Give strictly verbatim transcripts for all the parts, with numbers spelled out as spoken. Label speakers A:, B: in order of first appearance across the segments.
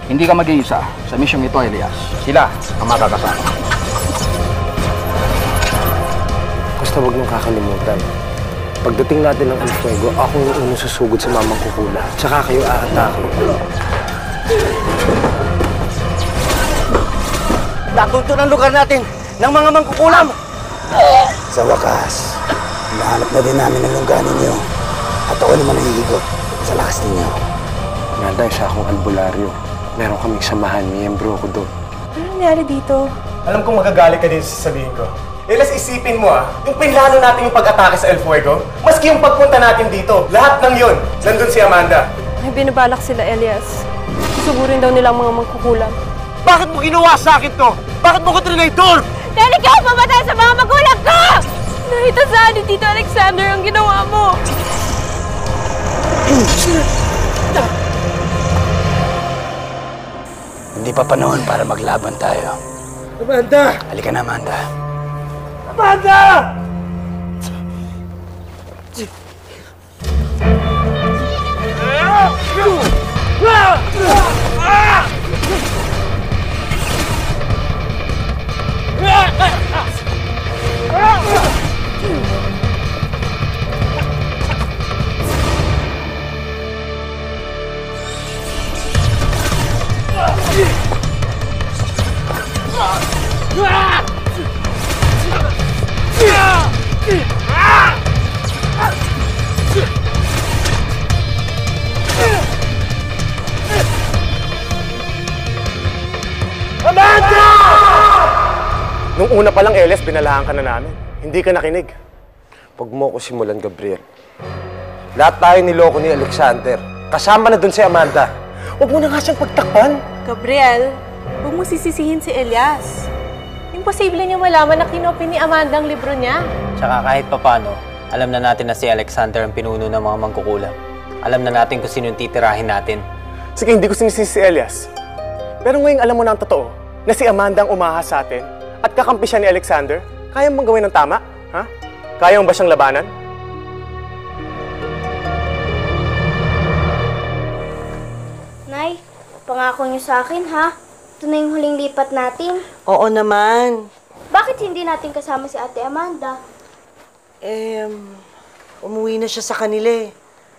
A: Hindi ka mag-iisa sa misyong ito, Elias. Sila ang makakasama.
B: Basta huwag mong kakalimutan. Pagdating natin ng El Fuego, ako yung unang susugod sa mamang kukula. Tsaka kayo aatake.
C: Natunto ng lugar natin ng mga mangkukulam!
D: Sa wakas, nahanap na din namin ang lungga ninyo. At ako naman nahihigot sa lakas ninyo.
B: Nanda, isa akong albularyo. Meron kaming samahan, miyembro ko doon.
E: Ano nangyari dito?
F: Alam kong magagalit ka din sa sabihin ko. Elias, isipin mo ah, yung pinlano natin yung pag-atake sa El Fuego, maski yung pagpunta natin dito, lahat ng yun, nandun si Amanda.
E: May binabalak sila, Elias. Susugurin daw nila ang mga mangkukulam.
C: Bakit mo ginawa sa akin to? Bakit mo ko trinaitor?
E: Dahil ikaw mamatay sa mga magulang ko! Nakita saan ni Tito Alexander ang ginawa mo?
D: Hindi pa panahon para maglaban tayo.
C: Amanda!
D: Halika na, Amanda.
C: Amanda! Amanda!
F: Nung una pa lang, Elias, binalahan ka na namin. Hindi ka nakinig.
B: Huwag mo ko simulan, Gabriel. Lahat tayo niloko ni Alexander. Kasama na doon si Amanda.
F: Huwag mo na nga siyang pagtakpan.
E: Gabriel, huwag mo sisisihin si Elias. Imposible niya malaman na kinopy ni Amanda ang libro niya.
G: Tsaka kahit papano, alam na natin na si Alexander ang pinuno ng mga mangkukulam. Alam na natin kung sino yung titirahin natin.
F: Sige, hindi ko sinisisi si Elias. Pero ngayong alam mo na ang totoo, na si Amanda ang umahas sa atin at kakampi siya ni Alexander, kaya mong gawin ng tama? Ha? Kaya mo ba siyang labanan?
H: Nay, pangako niyo sa akin, ha? Ito na yung huling lipat natin.
I: Oo naman.
H: Bakit hindi natin kasama si Ate Amanda?
I: Eh, umuwi na siya sa kanila eh.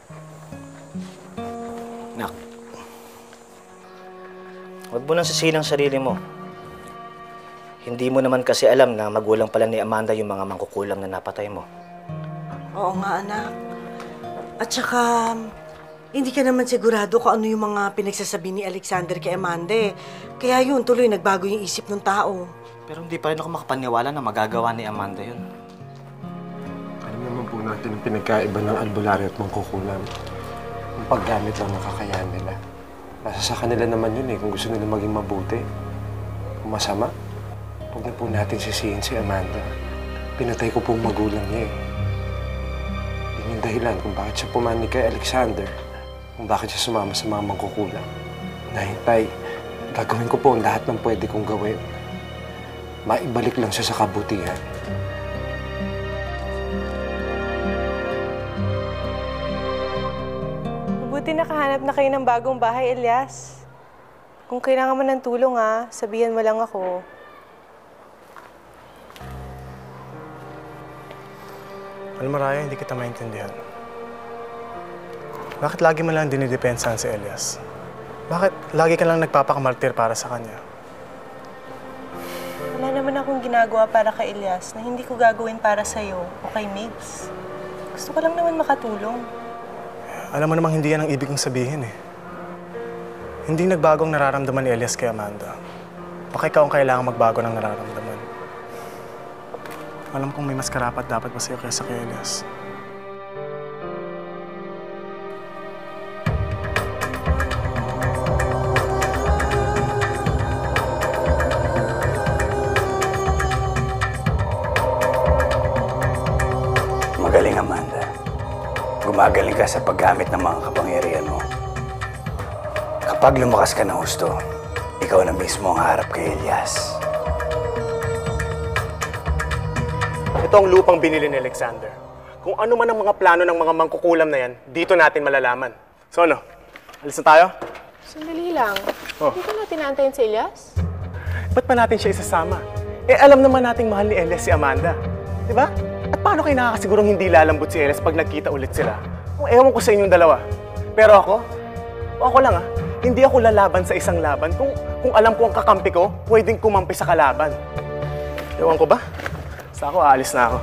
C: Nak, huwag mo nang sisihin ang sarili mo. Hindi mo naman kasi alam na magulang pala ni Amanda yung mga mangkukulam na napatay mo.
I: Oo nga, anak. At saka, hindi ka naman sigurado kung ano yung mga pinagsasabi ni Alexander kay Amanda eh. Kaya yun, tuloy nagbago yung isip ng tao.
C: Pero hindi pa rin ako makapaniwala na magagawa ni Amanda yun.
B: Alam naman po natin ang pinagkaiba ng albularyo at mangkukulam. Ang paggamit lang ng kakayahan nila. Nasa sa kanila naman yun eh, kung gusto nila maging mabuti. Kung masama, huwag na po natin sisihin si Amanda. Pinatay ko pong magulang niya eh. Yun yung dahilan kung bakit siya pumanig kay Alexander. Kung bakit siya sumama sa mga mangkukulam. Nahintay, gagawin ko po ang lahat ng pwede kong gawin. Maibalik lang siya sa kabutihan.
E: Mabuti nakahanap na kayo ng bagong bahay, Elias. Kung kailangan mo ng tulong, ha, sabihan mo lang ako.
F: Alam mo, Raya, hindi kita maintindihan. Bakit lagi mo lang dinidepensahan si Elias? Bakit lagi ka lang nagpapakamartir para sa kanya?
E: Wala naman akong ginagawa para kay Elias na hindi ko gagawin para sa'yo o kay Migs. Gusto ko lang naman makatulong.
F: Alam mo namang hindi yan ang ibig kong sabihin eh. Hindi nagbagong nararamdaman ni Elias kay Amanda. Baka ikaw ang kailangang magbago ng nararamdaman. Alam kong may mas karapat dapat pa sa'yo kaysa kay Elias.
D: Magaling, Amanda. Gumagaling ka sa paggamit ng mga kapangyarihan mo. Kapag lumakas ka ng husto, ikaw na mismo ang harap kay Elias.
F: Ito ang lupang binili ni Alexander. Kung ano man ang mga plano ng mga mangkukulam na yan, dito natin malalaman. So ano, alis na tayo?
E: Sandali lang.
F: Oh.
E: Hindi ka natin naantayin si Elias?
F: Ba't pa natin siya isasama? Eh, alam naman nating mahal ni Elias si Amanda. Di ba? At paano kayo nakakasigurong hindi lalambot si Elias pag nagkita ulit sila? Kung ewan ko sa inyong dalawa. Pero ako, ako lang ah, hindi ako lalaban sa isang laban. Kung, kung alam ko ang kakampi ko, pwedeng kumampi sa kalaban. Ewan ko ba? Basta ako, aalis na ako.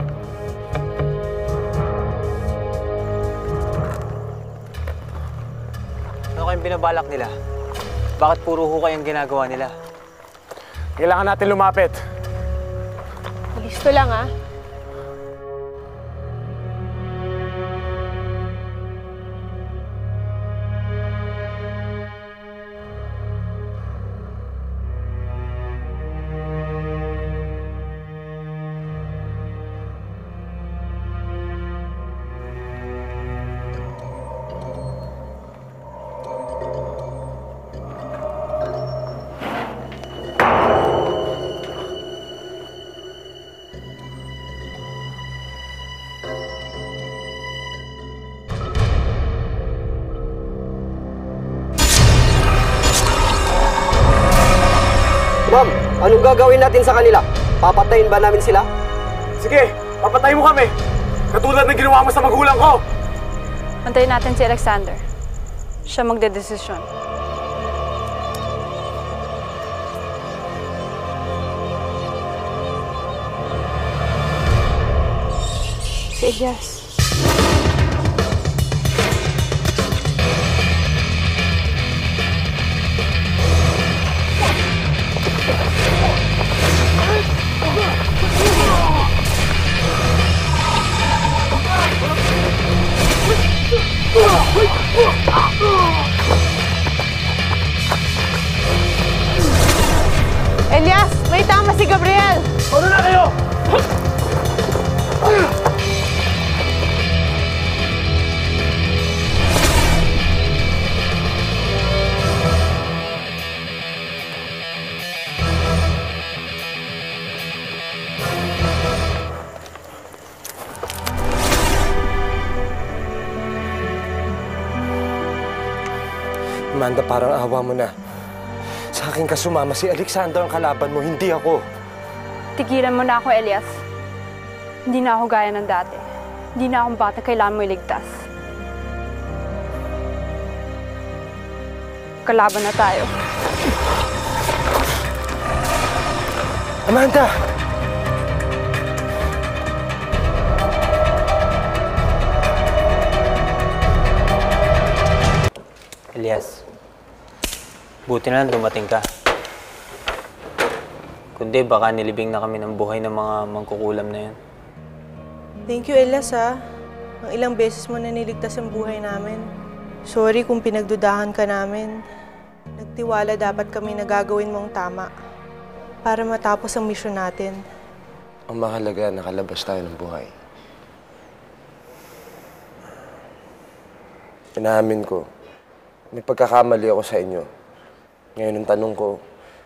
G: Ano kayong binabalak nila? Bakit puro hukay ang ginagawa nila?
F: Kailangan natin lumapit.
E: Listo lang ah.
A: Ma'am, anong gagawin natin sa kanila? Papatayin ba namin sila?
F: Sige, papatay mo kami. Katulad ng ginawa mo sa magulang ko.
J: Antayin natin si Alexander. Siya magdedesisyon. Si Elias.
E: Elias, may tama si Gabriel!
F: Ano na kayo?
B: Amanda, parang awa mo na. Sa akin ka sumama, si Alexander ang kalaban mo, hindi ako.
J: Tigilan mo na ako, Elias. Hindi na ako gaya ng dati. Hindi na akong bata, kailangan mo iligtas. Kalaban na tayo.
B: Amanda!
G: Elias, buti na lang dumating ka. Kundi baka nilibing na kami ng buhay ng mga mangkukulam na yan.
E: Thank you, Elias ah. Ang ilang beses mo na niligtas ang buhay namin. Sorry kung pinagdudahan ka namin. Nagtiwala dapat kami na gagawin mong tama para matapos ang misyon natin.
B: Ang mahalaga, nakalabas tayo ng buhay. Inamin ko, may pagkakamali ako sa inyo. Ngayon ang tanong ko,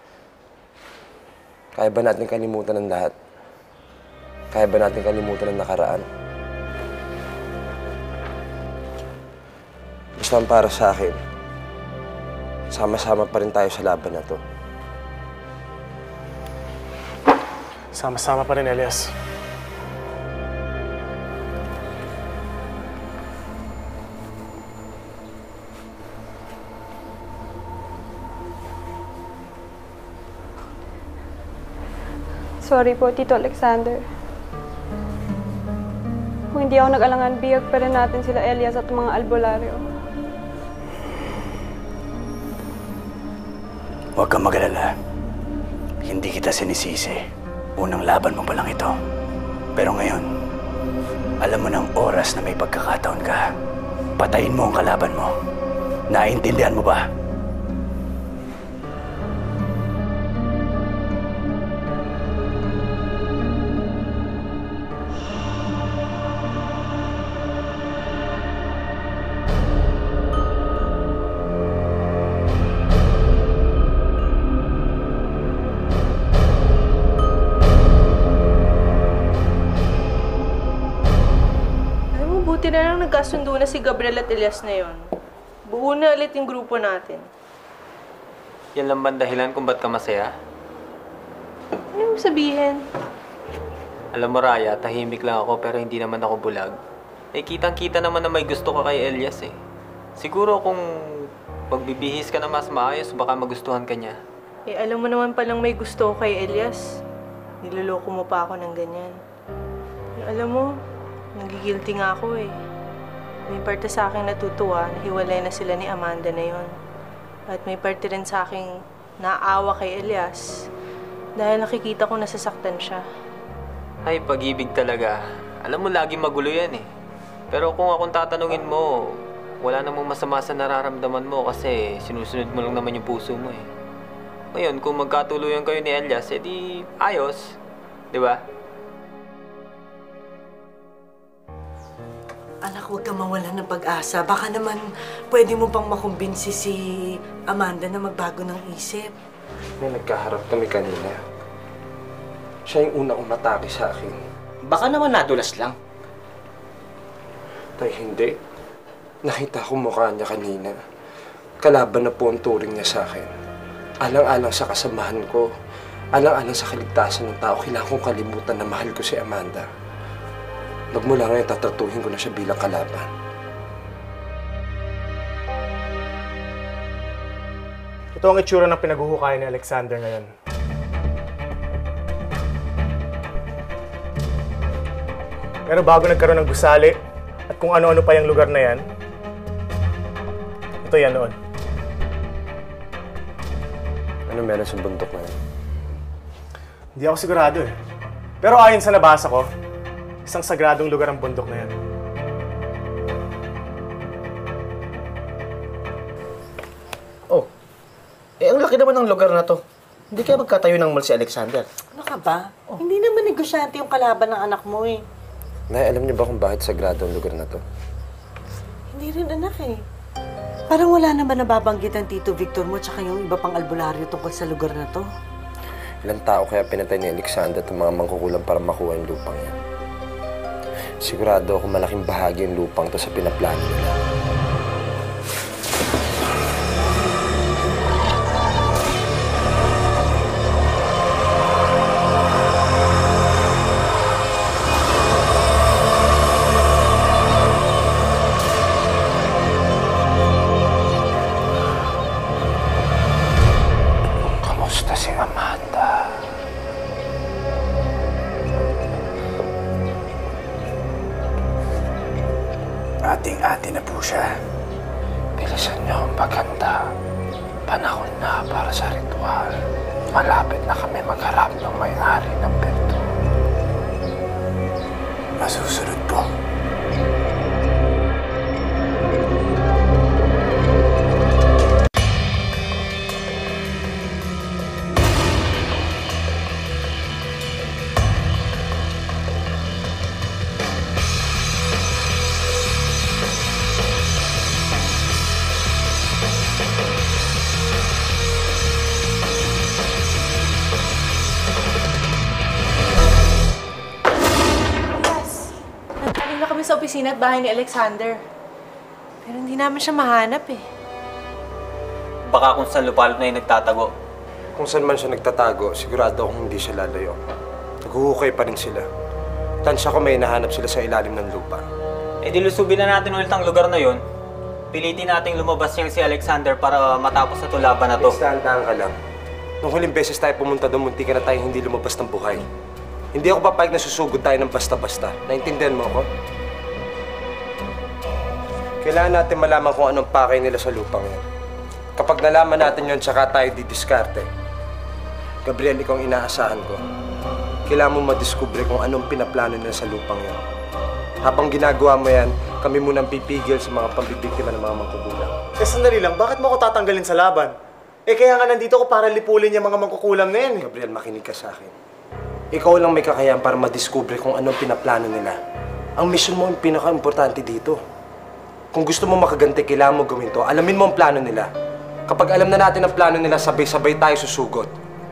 B: kaya ba natin kalimutan ang lahat? Kaya ba natin kalimutan ang nakaraan? Basta ang para sa akin, sama-sama pa rin tayo sa laban na to.
F: Sama-sama pa rin, Elias.
J: Sorry po, Tito Alexander. Kung hindi ako nag-alangan, biyag pa rin natin sila Elias at mga albularyo.
D: Huwag kang mag-alala. Hindi kita sinisisi. Unang laban mo pa lang ito. Pero ngayon, alam mo ng oras na may pagkakataon ka. Patayin mo ang kalaban mo. Naintindihan mo ba?
E: Buti na lang nagkasundo na si Gabriel at Elias na yon. Buo na ulit yung grupo natin.
G: Yan lang ba ang dahilan kung ba't ka masaya?
E: Ano mo sabihin?
G: Alam mo, Raya, tahimik lang ako pero hindi naman ako bulag. Eh, kitang-kita naman na may gusto ka kay Elias eh. Siguro kung magbibihis ka na mas maayos, baka magustuhan ka niya.
E: Eh, alam mo naman palang may gusto ko kay Elias. Niloloko mo pa ako ng ganyan. Eh, alam mo, nagigilty nga ako eh. May parte sa akin natutuwa na hiwalay na sila ni Amanda na yon. At may parte rin sa akin naawa kay Elias dahil nakikita ko nasasaktan siya.
G: Ay, pag-ibig talaga. Alam mo, lagi magulo yan eh. Pero kung akong tatanungin mo, wala namang masama sa nararamdaman mo kasi sinusunod mo lang naman yung puso mo eh. Ngayon, kung magkatuluyan kayo ni Elias, edi ayos. Di ba?
I: Anak, huwag kang mawalan ng pag-asa. Baka naman pwede mo pang makumbinsi si Amanda na magbago ng isip.
B: May nagkaharap kami kanina. Siya yung unang umatake sa akin.
C: Baka naman nadulas lang.
B: Tay, hindi. Nakita ko mukha niya kanina. Kalaban na po ang turing niya sa akin. Alang-alang sa kasamahan ko. Alang-alang sa kaligtasan ng tao. Kailangan kong kalimutan na mahal ko si Amanda. Magmula ngayon, tatratuhin ko na siya bilang kalaban.
F: Ito ang itsura ng pinaghuhukayan ni Alexander ngayon. Pero bago nagkaroon ng gusali at kung ano-ano pa yung lugar na yan, ito yan noon.
B: Ano meron sa bundok na yun?
F: Hindi ako sigurado eh. Pero ayon sa nabasa ko, isang sagradong lugar ang bundok na yan.
C: Oh, eh ang laki naman ng lugar na to. Hindi kaya magkatayo ng mall si Alexander.
I: Ano ka ba? Oh. Hindi naman negosyante yung kalaban ng anak mo eh.
B: Nay, alam niyo ba kung bakit sagrado ang lugar na to?
I: Hindi rin anak eh. Parang wala naman nababanggit ang Tito Victor mo tsaka yung iba pang albularyo tungkol sa lugar na to.
B: Ilang tao kaya pinatay ni Alexander at mga mangkukulam para makuha yung lupang yan? Sigurado ako malaking bahagi yung lupang to sa pinaplano nila. Kamusta si Amanda?
D: Ating-ati na po siya.
B: Bilisan niyo ang paghanda. Panahon na para sa ritual. Malapit na kami magharap ng may-ari ng perdo.
D: Masusunod po.
E: Nagtanim na kami sa opisina at bahay ni Alexander. Pero hindi namin siya mahanap eh.
G: Baka kung saan lupalop na yung nagtatago.
B: Kung saan man siya nagtatago, sigurado akong hindi siya lalayo. Naghuhukay pa rin sila. Tansya ko may nahanap sila sa ilalim ng lupa.
G: Eh di lusubin na natin ulit ang lugar na yon. Pilitin nating lumabas niyang si Alexander para matapos na to laban na to.
B: Dahan-dahan ka lang. Nung huling beses tayo pumunta doon, munti ka na tayong hindi lumabas ng buhay. Hindi ako papayag na susugod tayo ng basta-basta. Naintindihan mo ako? Kailangan natin malaman kung anong pakay nila sa lupang yan. Kapag nalaman natin yun, tsaka tayo didiskarte. Gabriel, ikaw ang inaasahan ko. Kailangan mo madiskubre kung anong pinaplano nila sa lupang yan. Habang ginagawa mo yan, kami munang pipigil sa mga pambibiktima ng mga mangkukulam.
F: Eh sandali lang, bakit mo ako tatanggalin sa laban? Eh kaya nga nandito ko para lipulin yung mga mangkukulam na yan eh.
B: Gabriel, makinig ka sa akin. Ikaw lang may kakayahan para madiskubre kung anong pinaplano nila. Ang mission mo ang pinaka-importante dito. Kung gusto mo makaganti, kailangan mo gawin to. Alamin mo ang plano nila. Kapag alam na natin ang plano nila, sabay-sabay tayo susugot.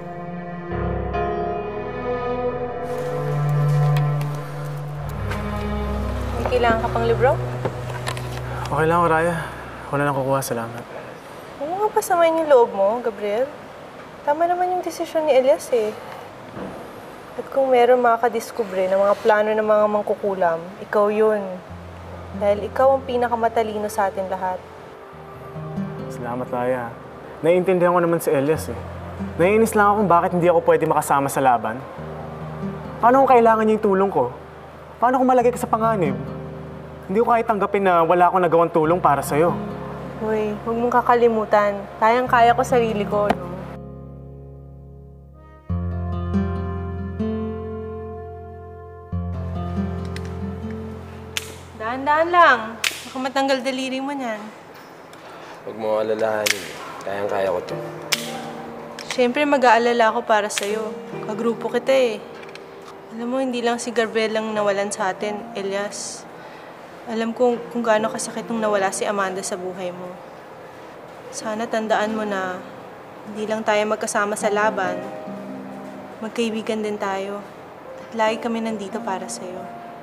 E: May kailangan ka pang libro?
F: Okay lang, Raya. Ako na lang kukuha. Salamat.
E: Oo nga, mo pasamain yung loob mo, Gabriel. Tama naman yung desisyon ni Elias eh. At kung meron makakadiskubre ng mga plano ng mga mangkukulam, ikaw yun. Dahil ikaw ang pinakamatalino sa atin lahat.
F: Salamat, Laya. Naiintindihan ko naman si Elias eh. Naiinis lang ako kung bakit hindi ako pwede makasama sa laban. Paano kung kailangan niya yung tulong ko? Paano kung malagay ka sa panganib? Hindi ko kahit tanggapin na wala akong nagawang tulong para sa'yo.
E: Uy, huwag mong kakalimutan. Kayang-kaya ko sarili ko, no? Daan-daan lang. Baka matanggal daliri mo niyan.
B: Huwag mo alalahanin. Kayang-kaya ko to.
E: Siyempre, mag-aalala ako para sa'yo. Kagrupo kita eh. Alam mo, hindi lang si Gabriel lang nawalan sa atin, Elias. Alam ko kung gaano kasakit nung nawala si Amanda sa buhay mo. Sana tandaan mo na hindi lang tayo magkasama sa laban. Magkaibigan din tayo. At lagi kami nandito para sa'yo.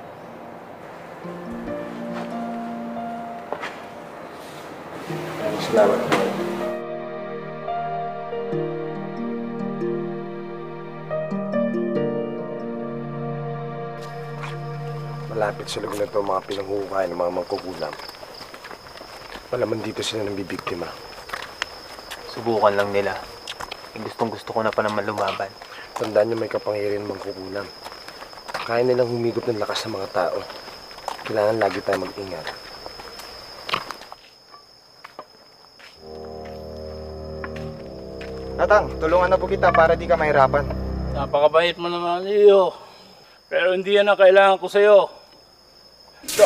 B: Salamat. Malapit sa lugar na ito mga pinanghuhukayan ng mga mangkukulam. Malaman dito sila nang bibiktima.
G: Subukan lang nila. Eh, gustong gusto ko na pa naman lumaban.
B: Tandaan niyo may kapangyarihan ng mangkukulam. Kaya nilang humigop ng lakas ng mga tao. Kailangan lagi tayo mag-ingat.
K: Natang, tulungan na po kita para di ka mahirapan.
L: Napakabait mo naman, Leo. Pero hindi yan ang kailangan ko sa'yo. So,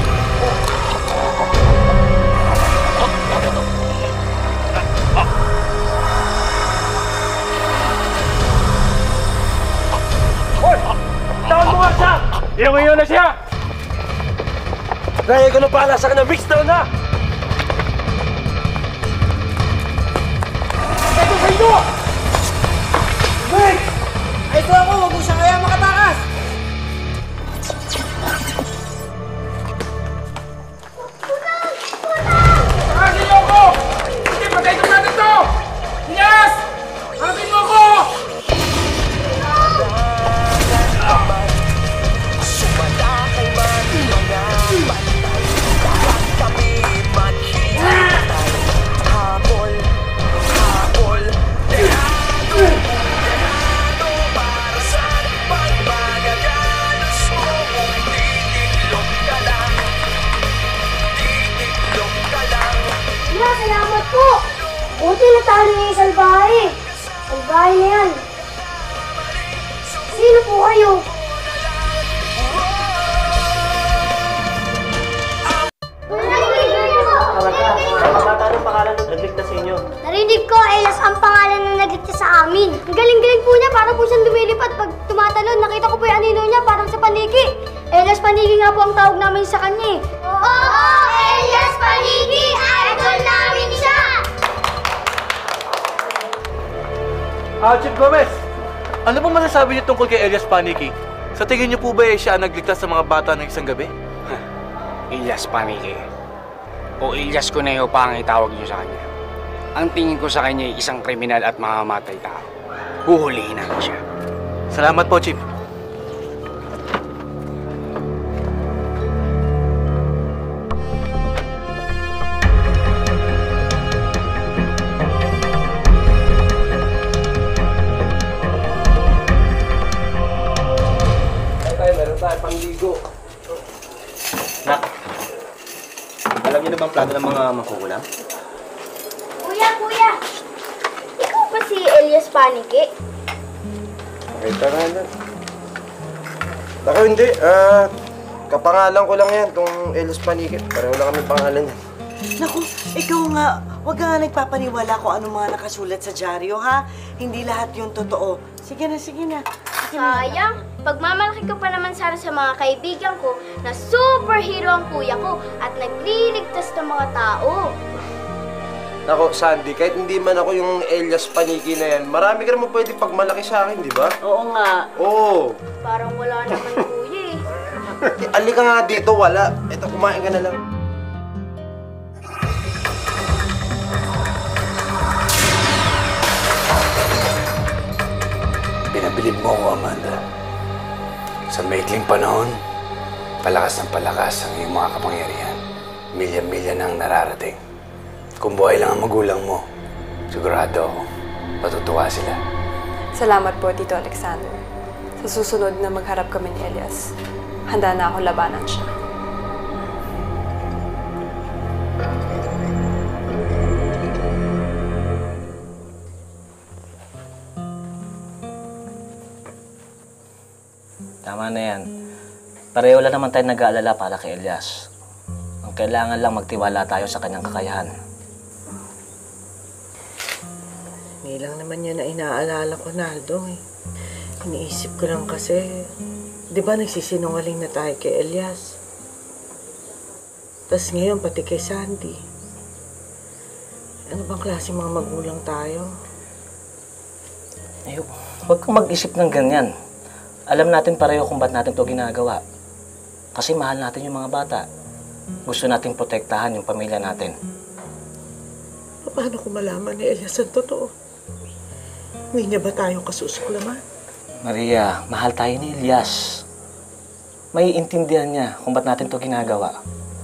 B: Hoy! Tawan mo nga siya!
L: Iyon na siya!
B: Dahil ko na pala sa kanang mix down na!
I: Ito sa inyo! Mix! Ito ako, huwag mo siya kaya makatakas!
L: Pakasin niyo ako! Hindi, patay ito natin to! Yes! Hanapin mo ako!
H: Salamat po! Buti natalo niya yung salbahe. Salbahe na yan. Sino po kayo?
C: Anong pangalan ng nagligtas sa inyo?
H: Narinig ko, Elias ang pangalan na nagligtas sa amin. Ang galing-galing po niya, parang po siyang lumilipad. Pag tumatalon, nakita ko po yung anino niya, parang sa paniki. Elias Paniki nga po ang tawag namin sa kanya eh. Oo, Elias Paniki! Idol namin siya!
M: Ah, Chief Gomez! Ano po masasabi niyo tungkol kay Elias Paniki? Sa tingin niyo po ba eh, siya ang nagligtas sa mga bata ng isang gabi?
N: Elias Paniki. O Elias Conejo pa ang itawag niyo sa kanya. Ang tingin ko sa kanya ay isang kriminal at mamamatay tao. Huhulihin namin siya.
M: Salamat po, Chief.
O: Nak, alam niyo na bang plano ng mga mangkukulam?
H: Kuya, kuya! Ikaw ba si Elias Paniki?
B: Okay, pangalan. Ako hindi. Ah, kapangalan ko lang yan, tong Elias Paniki. Pareho lang kami pangalan yan.
I: Naku, ikaw nga, huwag ka nga nagpapaniwala kung anong mga nakasulat sa dyaryo, ha? Hindi lahat yung totoo. Sige na, sige na. Sige na.
H: Sayang, pagmamalaki ko pa naman sana sa mga kaibigan ko na superhero ang kuya ko at nagliligtas ng mga tao.
B: Ako, Sandy, kahit hindi man ako yung Elias Paniki na yan, marami ka naman pwede pagmalaki sa akin, di ba?
I: Oo nga.
B: Oo.
H: Parang wala naman kuya eh.
B: Ali ka nga dito, wala. Ito, kumain ka na lang.
D: Bilib mo ako, Amanda. Sa maikling panahon, palakas ng palakas ang iyong mga kapangyarihan. Milya-milya na ang nararating. Kung buhay lang ang magulang mo, sigurado ako, matutuwa sila.
J: Salamat po, Tito Alexander. Sa susunod na magharap kami ni Elias, handa na ako labanan siya.
C: Tama na yan. Pareho lang naman tayo nag-aalala para kay Elias. Ang kailangan lang magtiwala tayo sa kanyang kakayahan.
I: Hindi lang naman yan na inaalala ko, Naldo. Eh. Iniisip ko lang kasi, di ba nagsisinungaling na tayo kay Elias? Tapos ngayon, pati kay Sandy. Ano bang klase mga magulang tayo?
C: Ay, huwag kang mag-isip ng ganyan. Alam natin pareho kung ba't natin ito ginagawa. Kasi mahal natin yung mga bata. Gusto nating protektahan yung pamilya natin.
I: Paano ko malaman ni Elias ang totoo? Hindi niya ba tayong kasusuklaman?
C: Maria, mahal tayo ni Elias. May intindihan niya kung ba't natin ito ginagawa.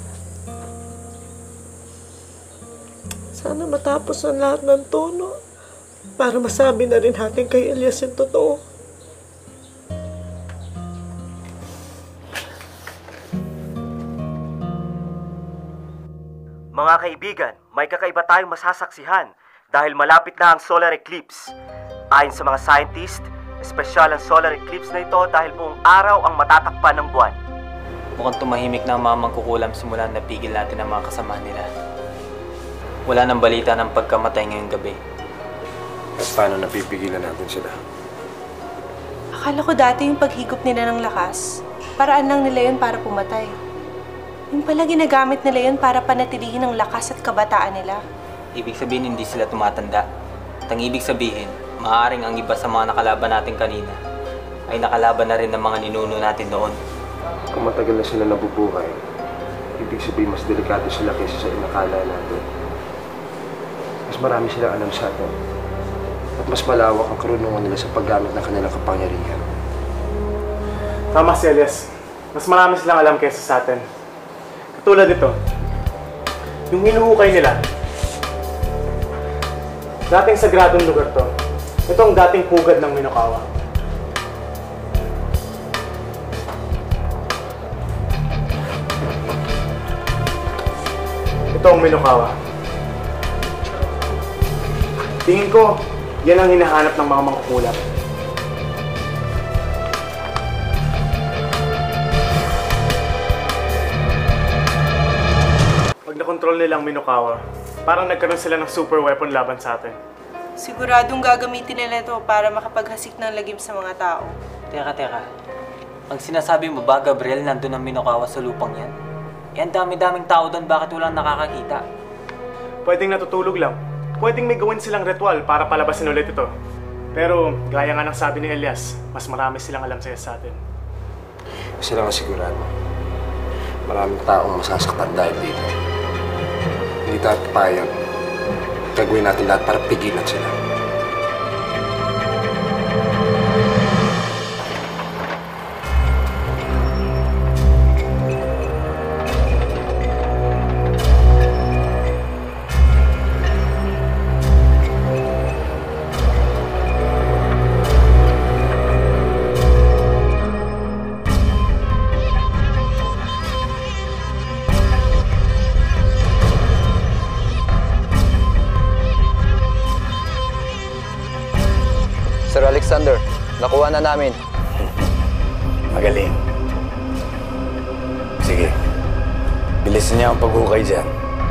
I: Sana matapos ang lahat ng tono para masabi na rin natin kay Elias yung totoo.
P: Mga kaibigan, may kakaiba tayong masasaksihan dahil malapit na ang solar eclipse. Ayon sa mga scientist, espesyal ang solar eclipse na ito dahil buong araw ang matatakpan ng buwan.
G: Mukhang tumahimik na ang mga mangkukulam simula napigil natin ang mga kasama nila. Wala nang balita ng pagkamatay ngayong gabi.
B: At paano napipigilan natin sila?
E: Akala ko dati yung paghigop nila ng lakas, paraan lang nila yun para pumatay. Yung pala ginagamit nila yun para panatilihin ang lakas at kabataan nila.
G: Ibig sabihin hindi sila tumatanda. At ang ibig sabihin, maaaring ang iba sa mga nakalaban natin kanina ay nakalaban na rin ng mga ninuno natin noon.
B: Kung matagal na sila nabubuhay, ibig sabihin mas delikado sila kaysa sa inakala natin. Mas marami silang alam sa atin. At mas malawak ang karunungan nila sa paggamit ng kanilang kapangyarihan.
F: Tama si Elias. Mas marami silang alam kaysa sa atin. Tulad ito, yung hinuhukay nila. Dating sagradong lugar to. Ito ang dating pugad ng Minokawa. Ito ang Minokawa. Tingin ko, yan ang hinahanap ng mga mangkukulam. Nakontrol nilang Minokawa. Parang nagkaroon sila ng super weapon laban sa atin.
E: Siguradong gagamitin nila ito para makapaghasik ng lagim sa mga tao.
G: Teka, teka. Ang sinasabi mo ba, Gabriel, nandun ang Minokawa sa lupang yan? Yan dami-daming tao doon, bakit walang nakakakita?
F: Pwedeng natutulog lang. Pwedeng may gawin silang ritual para palabasin ulit ito. Pero, gaya nga ng sabi ni Elias, mas marami silang alam sa'yo sa atin.
B: Sila nga sigurado. Maraming taong masasaktan dahil dito. Hindi tayo papayag. Gagawin natin lahat para pigilan sila.
K: Sir Alexander, nakuha na namin.
D: Magaling. Sige, bilisan niya ang paghukay dyan.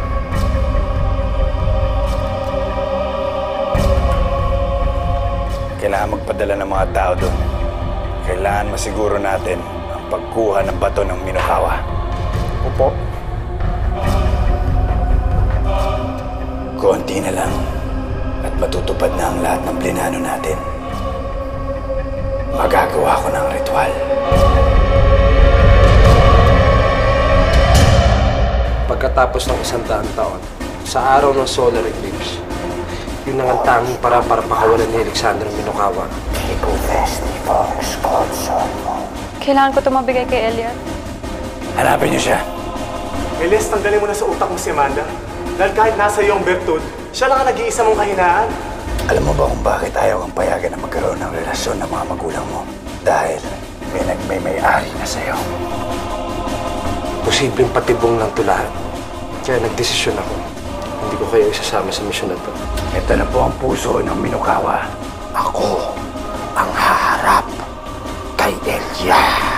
D: Kailangan magpadala ng mga tao doon. Kailangan masiguro natin ang pagkuha ng bato ng Minokawa.
F: Opo.
D: Konti na lang at matutupad na ang lahat ng plinano natin. Magagawa ko ng ritual.
B: Pagkatapos ng isang daang taon, sa araw ng solar eclipse, Yun ang ang tanging para para pakawalan ni Alexander ang Minokawa.
J: Kailangan ko ito mabigay kay Elias.
D: Hanapin niyo siya.
F: Elias, tanggalin mo na sa utak mo si Amanda. Dahil kahit nasa iyo ang bertud, siya lang ang nag-iisa mong kahinaan.
D: Alam mo ba kung bakit ayaw kang payagan na magkaroon ng relasyon ng mga magulang mo? Dahil may nagmay-may-ari na sa'yo.
B: Posibleng patibong lang to lahat. Kaya nagdesisyon ako. Hindi ko kayo isasama sa misyon na to.
D: Ito na po ang puso ng Minokawa. Ako ang haharap kay Elias.